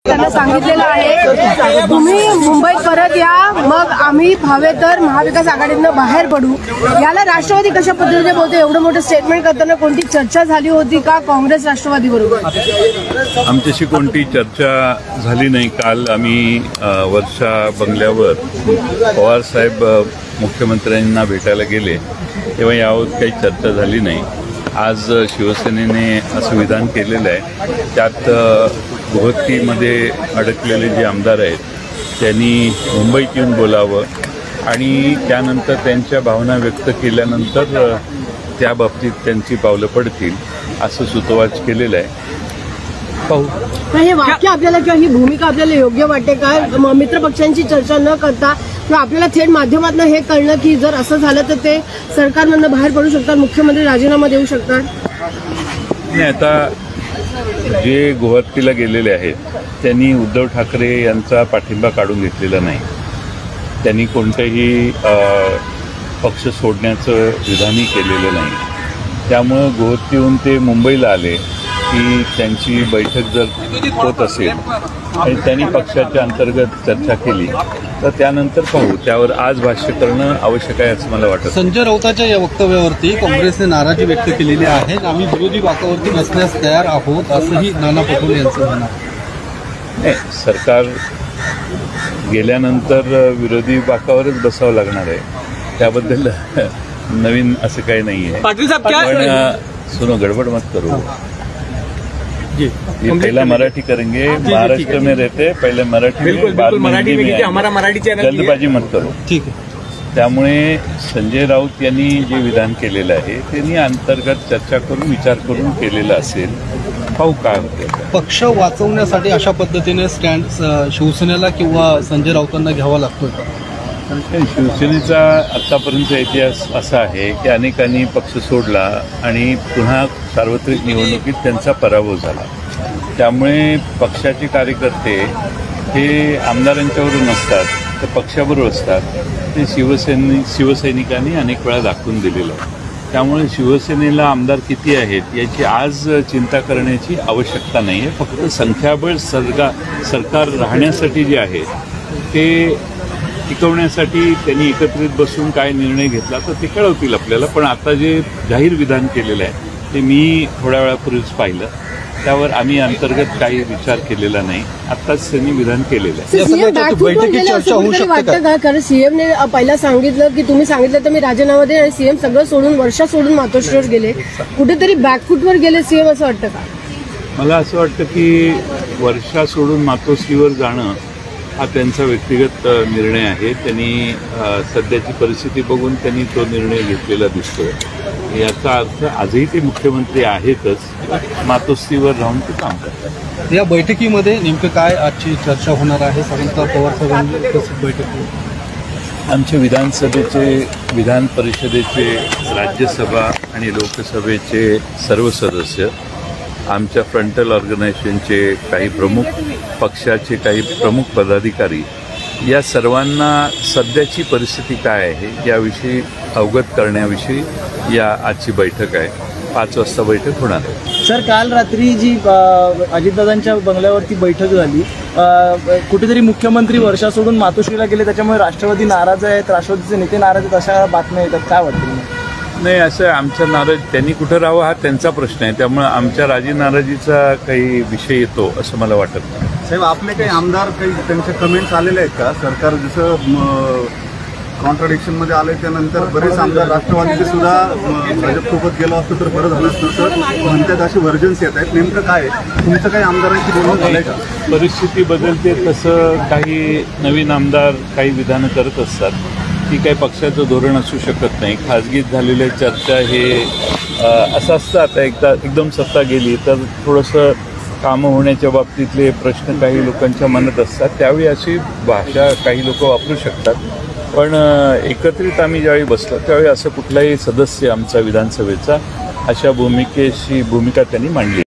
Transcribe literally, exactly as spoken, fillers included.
त्यांना सांगितलेलं आहे तुम्ही मुंबईत परत या, मग आम्ही हवे तर महाविकास आघाडीतनं बाहेर पडू. याला राष्ट्रवादी कशा पद्धतीने बोलते? एवढं मोठं स्टेटमेंट करताना कोणती चर्चा झाली होती का काँग्रेस राष्ट्रवादी बरोबर? आमच्याशी कोणती चर्चा झाली नाही. काल आम्ही वर्षा बंगल्यावर पवार साहेब मुख्यमंत्र्यांना भेटायला गेले तेव्हा यावर काही चर्चा झाली नाही. आज शिवसेनेने असं विधान केलेलं आहे, त्यात गुवाहाटीमध्ये अडकलेले जे आमदार आहेत त्यांनी मुंबईत येऊन बोलावं आणि त्यानंतर त्यांच्या भावना व्यक्त केल्यानंतर त्या बाबतीत त्यांची पावलं पडतील असं सुतोवाच केलेलं आहे. पाहू. हे वाक्य आपल्याला किंवा ही भूमिका आपल्याला योग्य वाटते का? मित्रपक्षांची चर्चा न करता किंवा आपल्याला थेट माध्यमातून हे कळलं की जर असं झालं तर ते सरकारमधून बाहेर पडू शकतात, मुख्यमंत्री राजीनामा देऊ शकतात? नाही, आता जे गुवाहाटीला गेलेले आहेत त्यांनी उद्धव ठाकरे यांचा पाठिंबा काढून घेतलेला नाही. त्यांनी कोणत्याही पक्ष सोडण्याचं विधानही केलेलं नाही. त्यामुळं गुवाहाटीहून ते मुंबईला आले की त्यांची बैठक जर होत असेल आणि त्यांनी पक्षाच्या अंतर्गत चर्चा केली तर त्यानंतर पाहू. त्यावर आज भाष्य करणं आवश्यक आहे असं मला वाटतं. संजय राऊतांच्या या वक्तव्यावरती काँग्रेसने नाराजी व्यक्त केलेली आहे. आम्ही विरोधी बाकावरती बसण्यास तयार आहोत असंही नाना पटोले यांचं म्हणणं आहे. नाही, सरकार गेल्यानंतर विरोधी बाकावरच बसावं लागणार आहे. त्याबद्दल नवीन असं काही नाही आहे. पण सुनो, गडबड मत करो. ये पहला मराठी करेंगे, महाराष्ट्र में रहते पहले मराठी में, बाद में हिंदी में. हमारा मराठी चॅनल जल्दबाजी मत करो. ठीक आहे. त्यामुळे संजय राऊत यांनी जे विधान केलेलं आहे त्यांनी अंतर्गत चर्चा करून विचार करून केलेलं असेल. पाहू काय होतं. पक्ष वाचवण्यासाठी अशा पद्धतीने स्टँड शिवसेनेला किंवा संजय राऊतांना घ्यावा लागतोय का? शिवसेनेचा आतापर्यंतचा इतिहास असा आहे की अनेकांनी पक्ष सोडला आणि पुन्हा सार्वत्रिक निवडणुकीत त्यांचा पराभव झाला. त्यामुळे पक्षाचे कार्यकर्ते हे आमदारांच्यावरून नसतात तर पक्षाबरोबर असतात. ते शिवसेने शिवसैनिकांनी अनेक वेळा दाखवून दिलेलं आहे. त्यामुळे शिवसेनेला आमदार किती आहेत याची आज चिंता करण्याची आवश्यकता नाही आहे. फक्त संख्याबळ सरगा सरकार राहण्यासाठी जे आहे ते टिकवण्यासाठी त्यांनी एकत्रित बसून काय निर्णय घेतला तर ते कळवतील आपल्याला. पण आता जे जाहीर विधान केलेलं आहे ते मी थोड्या वेळापूर्वीच पाहिलं. त्यावर आम्ही अंतर्गत काही विचार केलेला नाही. आत्ताच त्यांनी विधान केलेलं आहे. बैठकीत चर्चा होऊ शकते का? कारण सीएमने पहिला सांगितलं की तुम्ही सांगितलं तर मी राजीनामा देईन आणि सीएम सगळं सोडून वर्षा सोडून मातोश्रीवर गेले. कुठेतरी बॅकफुटवर गेले सीएम असं वाटतं का? मला असं वाटतं की वर्षा सोडून मातोश्रीवर जाणं हा त्यांचा व्यक्तिगत निर्णय आहे. त्यांनी सध्याची परिस्थिती बघून त्यांनी तो निर्णय घेतलेला दिसतो. याचा अर्थ आजही ते मुख्यमंत्री आहेतच, मातोश्रीवर राहून ते काम करतात. या बैठकीमध्ये नेमकं काय आजची चर्चा होणार आहे? साधारणतः पवार साहेबांची बैठक आमचे विधानसभेचे, विधान परिषदेचे, राज्यसभा आणि लोकसभेचे सर्व सदस्य, आमच्या फ्रंटल ऑर्गनायझेशनचे काही प्रमुख, पक्षाचे काही प्रमुख पदाधिकारी या सर्वांना सध्याची परिस्थिती काय आहे याविषयी अवगत करण्याविषयी या आजची बैठक आहे. पाच वाजता बैठक होणार आहे. सर, काल रात्री जी अजितदादांच्या बंगल्यावरती बैठक झाली, कुठेतरी मुख्यमंत्री वर्षा सोडून मातोश्रीला गेले, त्याच्यामुळे राष्ट्रवादी नाराज आहेत, राष्ट्रवादीचे नेते नाराज आहेत, अशा बातम्या येतात. काय वाटतं? नाही, असं आमचा नाराज त्यांनी कुठं राहावं हा त्यांचा प्रश्न आहे. त्यामुळे आमच्या राजी नाराजीचा काही विषय येतो असं मला वाटत नाही. साहेब, आपले काही आमदार काही त्यांचे कमेंट्स आलेले आहेत का? सरकार जसं कॉन्ट्राडिक्शनमध्ये आले त्यानंतर बरेच आमदार राष्ट्रवादीचे सुद्धा भाजपसोबत गेलो असतो तर बरं झालं असतं सर म्हणतात, अशी व्हर्जन्स येत आहेत. नेमकं काय तुमचं काही आमदारांची बोलणं झालंय का? परिस्थिती बदलते तसं काही नवीन आमदार काही विधानं करत असतात. ती काही पक्षाचं धोरण असू शकत नाही. खाजगीत झालेल्या चर्चा हे असं असतं. आता एकदा एकदम सत्ता गेली तर थोडंसं कामं होण्याच्या बाबतीतले प्रश्न काही लोकांच्या मनात असतात. त्यावेळी अशी भाषा काही लोक वापरू शकतात. पण एकत्रित आम्ही ज्यावेळी बसलो त्यावेळी असं कुठलाही सदस्य आमचा विधानसभेचा अशा भूमिकेशी भूमिका त्यांनी मांडली.